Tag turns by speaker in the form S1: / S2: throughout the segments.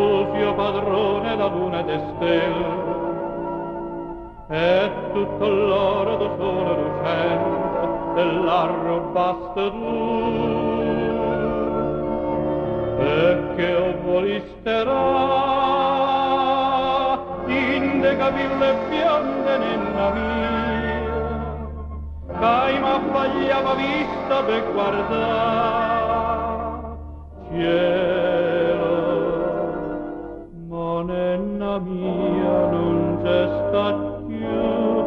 S1: Mercutio padrone la luna ed stelle, e tutto l'oro do sole lucente dell'arro basto tu, e che o volisterà inde capille bionde nenna mia, che m'affagliava vista per guardare cielo, ma nenna mia non c'è sta più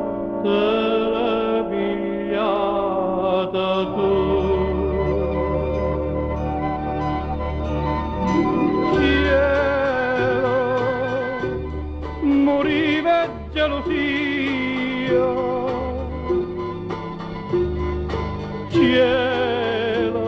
S1: telepigliata tu. Cielo, moriva gelosia, cielo,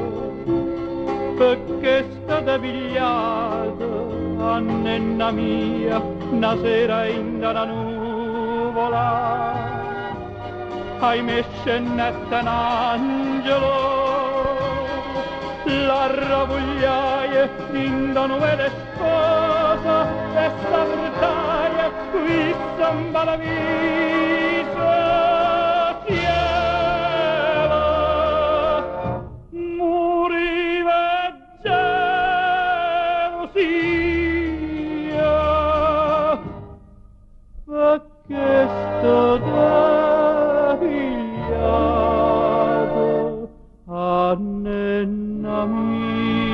S1: perché state pigliata a nenna mia una sera in una nuvola, hai messo in netta un angelo, la ravogliaia in da novelle sposa e sta portaia qui samba la vita. Cielo, moriva gelosia, perché sto tagliato a nenna mia.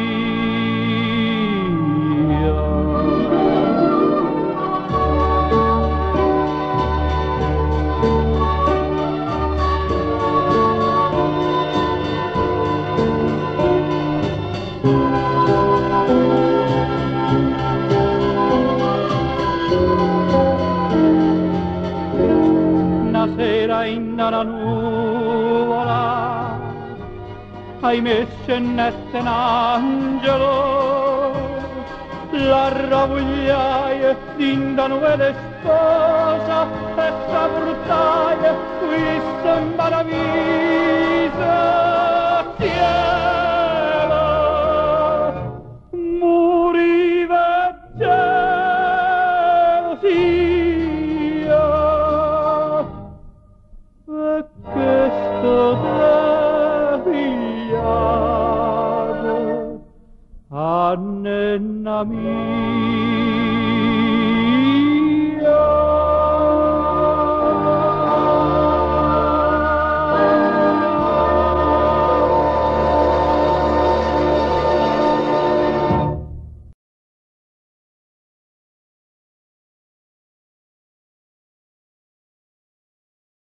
S1: Una sera in una nuvola hai messo in nette un angelo, la ravogliaia in da novelle sposa e sta portaia qui sembra la vita. Cielo, moriva gelosia, perché sto tagliato a nenna mia.